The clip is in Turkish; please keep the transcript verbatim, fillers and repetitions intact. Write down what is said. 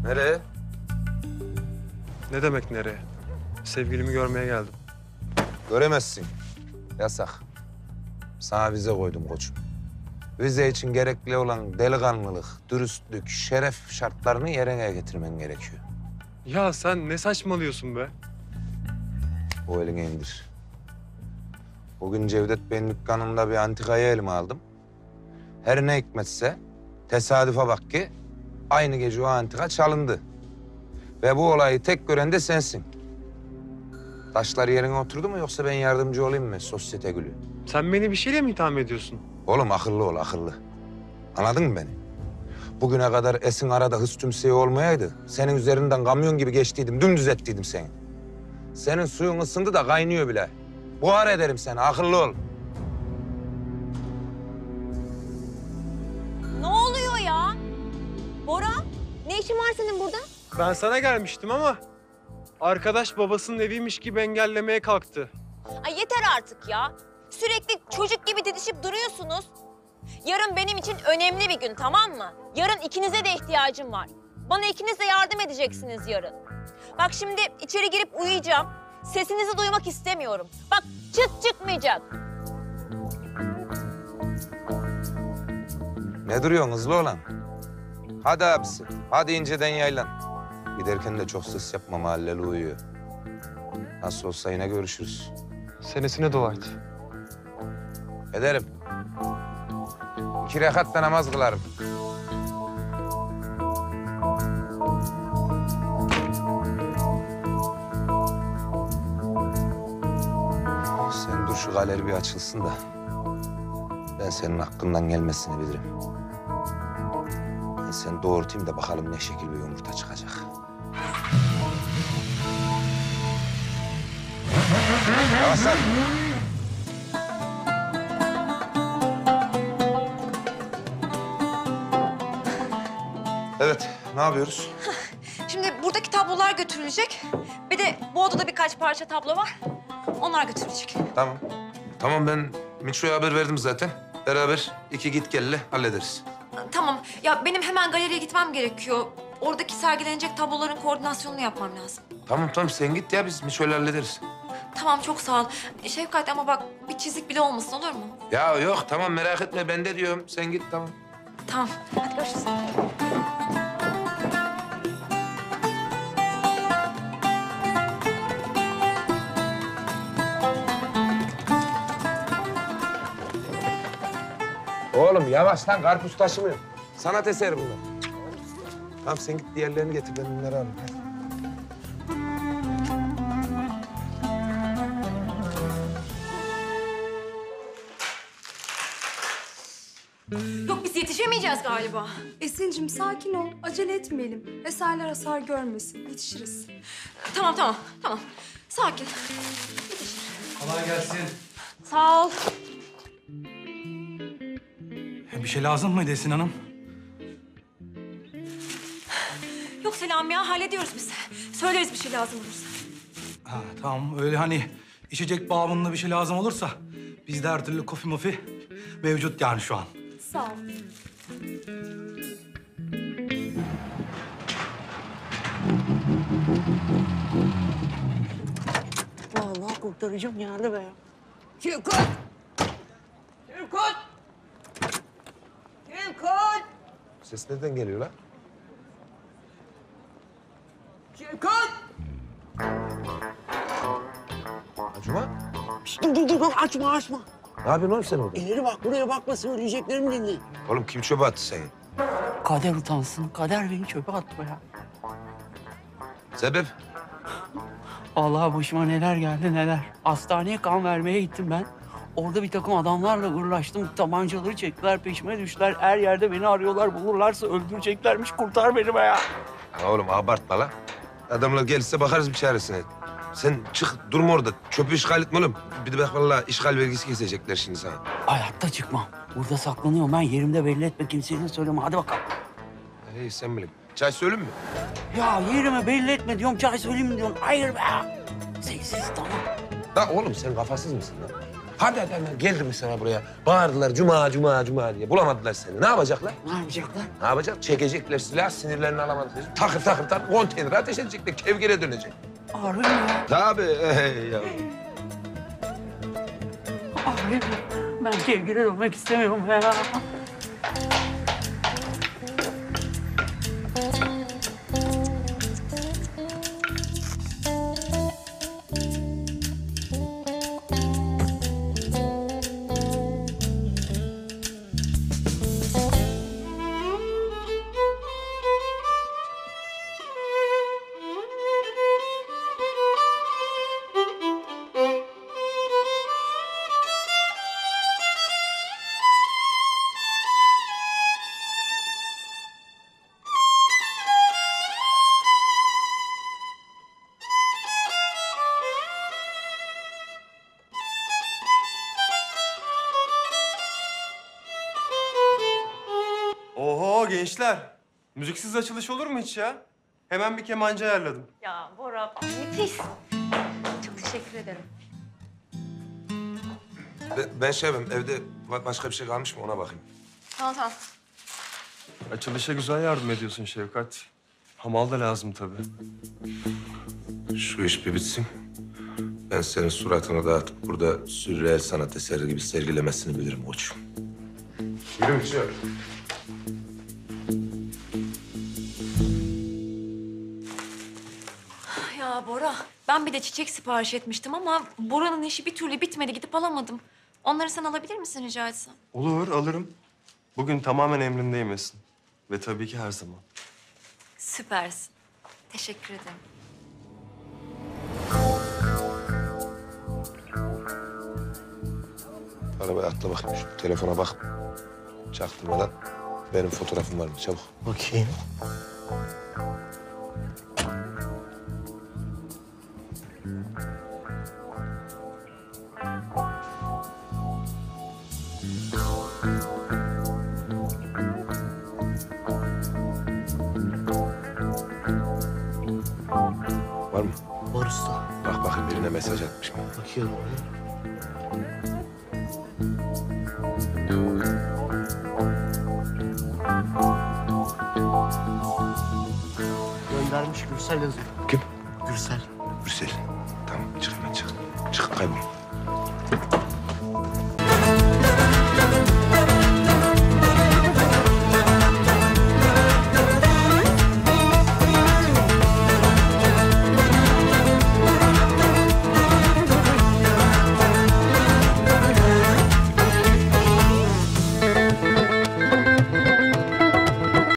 Nereye? Ne demek nereye? Sevgilimi görmeye geldim. Göremezsin. Yasak. Sana vize koydum koçum. Vize için gerekli olan delikanlılık, dürüstlük, şeref şartlarını yerine getirmen gerekiyor. Ya sen ne saçmalıyorsun be? O elini indir. Bugün Cevdet Bey'in dükkanında bir antikayı elime aldım. Her ne hikmetse tesadüfe bak ki aynı gece o antika çalındı. Ve bu olayı tek gören de sensin. Taşlar yerine oturdu mu yoksa ben yardımcı olayım mı sosyete gülü? Sen beni bir şeyle mi itham ediyorsun? Oğlum akıllı ol, akıllı. Anladın mı beni? Bugüne kadar Esin arada hız tümseyi olmayaydı, senin üzerinden kamyon gibi geçtiydim, dümdüz ettiydim seni. Senin suyun ısındı da kaynıyor bile. Buhar ederim seni, akıllı ol. Ne oluyor ya? Bora, ne işin var senin burada? Ben sana gelmiştim ama arkadaş babasının eviymiş gibi engellemeye kalktı. Ay yeter artık ya. Sürekli çocuk gibi didişip duruyorsunuz. Yarın benim için önemli bir gün, tamam mı? Yarın ikinize de ihtiyacım var. Bana ikiniz de yardım edeceksiniz yarın. Bak şimdi içeri girip uyuyacağım. Sesinizi duymak istemiyorum. Bak çıt çıkmayacak. Ne duruyorsun hızlı olan? Hadi abisi, hadi inceden yaylan. Giderken de çok ses yapma, mahalleli uyuyor. Nasıl olsa yine görüşürüz. Senesine dua et. Ederim. İki rekatta namaz kılarım. Sen dur şu galeri bir açılsın da ben senin hakkından gelmesini bilirim. Ben seni doğurtayım da bakalım ne şekil bir yumurta çıkacak. Yavaş lan. Evet, ne yapıyoruz? Şimdi buradaki tablolar götürülecek. Bir de bu odada birkaç parça tablo var. Onlar götürülecek. Tamam. Tamam, ben Miço'ya haber verdim zaten. Beraber iki git gelle hallederiz. Tamam. Ya benim hemen galeriye gitmem gerekiyor. Oradaki sergilenecek tabloların koordinasyonunu yapmam lazım. Tamam tamam, sen git ya, biz Miço'yla hallederiz. Tamam, çok sağ ol. Şefkat ama bak bir çizik bile olmasın, olur mu? Ya yok, tamam merak etme, ben de diyorum. Sen git, tamam. Tamam. Hadi görüşürüz. Oğlum yavaş lan, karpuz taşımıyor. Sanat eseri bunlar. Tamam, sen git diğerlerini getir, ben bunları alayım. Hadi. Yok, biz yetişemeyeceğiz galiba. Esin'cim sakin ol. Acele etmeyelim. Eserler hasar görmesin. Yetişiriz. Tamam, tamam, tamam. Sakin. Kolay gelsin. Sağ ol. Bir şey lazım mıydı Esin Hanım? Yok Selam ya, hallediyoruz biz. Söyleriz bir şey lazım olursa. Ha, tamam öyle hani içecek babında bir şey lazım olursa bizde her türlü kofi mofi mevcut yani şu an. Sağ ol. Vallahi kurtaracağım yani be. Şevkat! Şevkat! Şevkat! Ses nereden geliyor lan? Şevkat! Acuma? Şişt, dur dur dur açma açma. Ne yapıyorsun oğlum sen orada? İleri bak buraya bakma söyleyeceklerimi dinle. Oğlum kim çöpe attı seni? Kader utansın. Kader beni çöpe attı ya. Sebep? Vallahi başıma neler geldi neler. Hastaneye kan vermeye gittim ben. Orada bir takım adamlarla uğraştım. Tabancaları çektiler, peşime düştüler. Her yerde beni arıyorlar. Bulurlarsa öldüreceklermiş. Kurtar beni be ya. Ya oğlum abartma lan. Adamlar gelirse bakarız bir çaresine. Sen çık, durma orada. Çöpü işgal etme oğlum. Bir de bak vallahi işgal vergisi kesecekler şimdi sana. Hayatta çıkmam. Burada saklanıyorum ben. Yerimde belli etme. Kimseye de söyleme. Hadi bakalım. Hey sen bilin. Çay söyleyeyim mi? Ya yerime belli etme diyorum. Çay söyleyeyim mi diyorsun. Hayır be. Sessiz tamam. Da oğlum sen kafasız mısın lan? Hadi hadi hemen geldi mesela buraya. Bağırdılar cuma cuma cuma diye. Bulamadılar seni. Ne yapacaklar? Ne yapacaklar? Ne yapacak? Çekecekler silah, sinirlerini alamadıkları için takır takır takır konteynere ateş edecekler. Kevgire dönecek. Harbi mi ya? Tabii. Ey ya. Harbi mi? Ben kevgire dönmek istemiyorum ya. Oho gençler. Müziksiz açılış olur mu hiç ya? Hemen bir kemancı ayarladım. Ya Bora, müthiş. Çok teşekkür ederim. Ben, ben şey yapayım, evde ba- başka bir şey kalmış mı ona bakayım. Tamam tamam. Açılışa güzel yardım ediyorsun Şevkat. Hamal da lazım tabii. Şu iş bir bitsin. Ben senin suratını dağıtıp burada sürreel sanat eseri gibi sergilemesini bilirim koçum. Yürü mü çıkıyor? Ya Bora, ben bir de çiçek sipariş etmiştim ama Bora'nın işi bir türlü bitmedi, gidip alamadım. Onları sen alabilir misin rica etsem? Olur, alırım. Bugün tamamen emrindeyim Esin. Ve tabii ki her zaman. Süpersin. Teşekkür ederim. Arabaya atla bakayım şu telefona bak. Çaktırmadan benim fotoğrafım var mı çabuk. Bakayım. Var mı? Var usta. Bak bakayım birine mesaj atmış mı? Bakıyorum. Göndermiş Gürsel yazıyor. Kim? Gürsel. Brüssel. Tamam çık hemen çık. Çık kaybol.